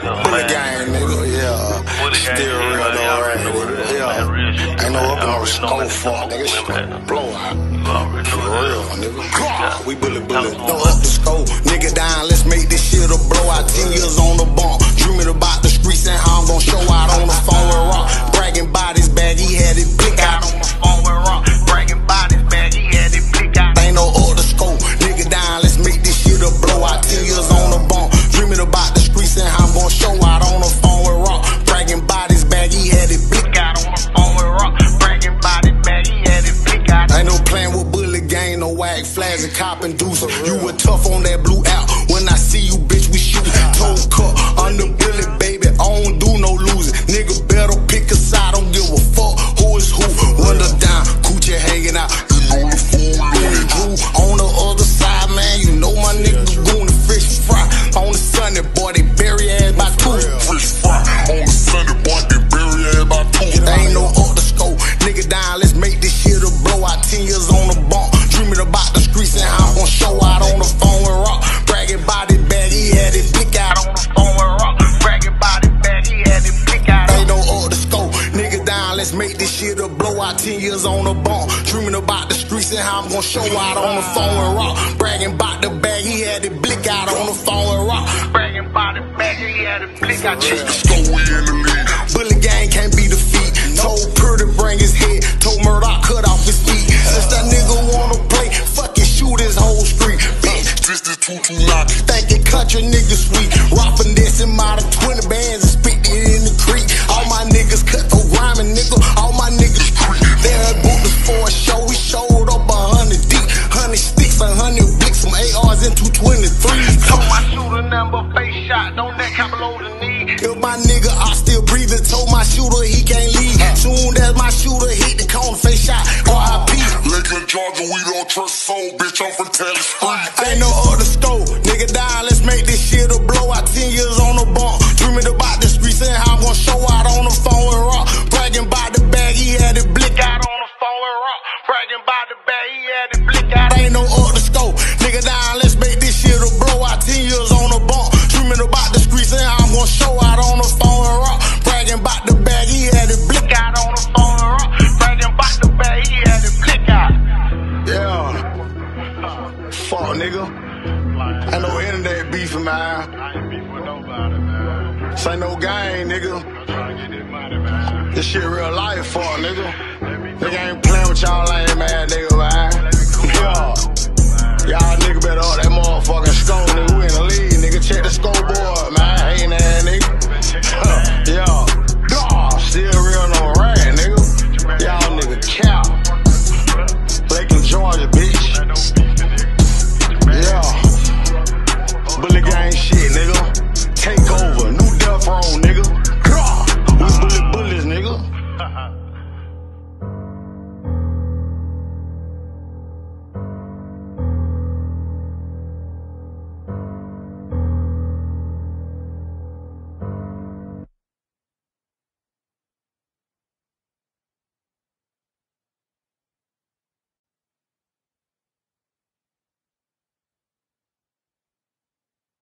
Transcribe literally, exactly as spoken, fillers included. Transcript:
Bullet gang, nigga, yeah. Still real though, right, nigga, yeah. Ain't no up in no scope for nigga, shit blowout. For real, nigga. We bullet bullet, no up the scope. Nigga down, let's make this shit a blowout. Ten years on the bump, dreaming about the streets and how I'm gon' show out on the phone with Rock. Bragging about his bag, he had it blick out on the phone with Rock. Bragging about his bag, he had it blick out. Ain't no up the scope. Nigga down, let's make this shit a blowout. Ten years on the bump, dreaming about the streets and how I'm gon' show out on the phone with Rock. Bragging about his bag, he had it blick out on the phone with Rock. Bragging about his bag, he had it blick out. Ain't no playing with bullet gang, no wag flags and cop inducer. You were tough on that blue out. When I see you, bitch, we shoot. Toe cut on the bullet, baby. I don't do no losing. Nigga better pick a side. Don't give a fuck who is who. Window down, coochie hanging out. You know the fool, Louis Drew. On the other side, man, you know my nigga goon the fish fry. On the Sunday, boy, they bury ass by two. Fish fry. On the Sunday, boy, they bury ass by two. There ain't no up the scope. Nigga down, let's make this shit a blowout. Ten years on the bump, dreaming about the streets and how I'm gon' show out on the phone with Rock. Bragging about his bag, he had it blick out on the phone with Rock. Bragging about his bag, he had it blick out. Ain't no up the scope. Nigga down, let's make this shit a blowout. Ten years on the bump, dreaming about the streets and how I'm gon' show out on the phone with Rock. Bragging about the bag, he had it blick out on the phone with Rock. Bragging about the bag, he had it blick out. Check the scope, we in the lead. Bullet gang can't be defeated. Told Purr to bring his head, told Murdoch cut off his feet. Since that nigga wanna play, fucking shoot his whole street. Bitch, this is two two nine. Thinking country niggas sweet. Rock finesse him out of twenty bands and spit it in the creek. All my niggas cut for rhyming, nigga. All my niggas creep. They had booked us for a show. We showed up a hundred deep, hundred sticks, a hundred blicks, some A Rs and two twenty-threes. Told my shooter number, face shot, don't neck, cap below the knee. If my nigga I still breathing, told my shooter he can't leave. Soon as my shooter hit the corner, face shot, R I P. Lakeland, Georgia, we don't trust soul, bitch. I'm from Tally Street. Ain't no other scope. Nigga down, let's make this shit a blowout. Ten years on the bump, dreaming about the streets and how I'm gon' show out on the phone with Rock. Bragging about the bag, he had it blick out on the phone with Rock. Bragging about the bag, he had it blick out. Ain't no other scope. Nigga down, let's make this shit a blowout. Ten years on the bump, dreaming about the streets and how I'm gon' show out on the phone with Rock. Bragging about the bag, he had it blick out on the phone with Rock. Bragging about the bag, he had it blick out. Yeah. Fuck, nigga. Ain't no internet beefing, man. I ain't beefing with nobody, man. This ain't no game, nigga. This shit real life, fuck, nigga. Nigga ain't playing with y'all lame ass nigga, man. Yeah. Y'all nigga better up that motherfucker.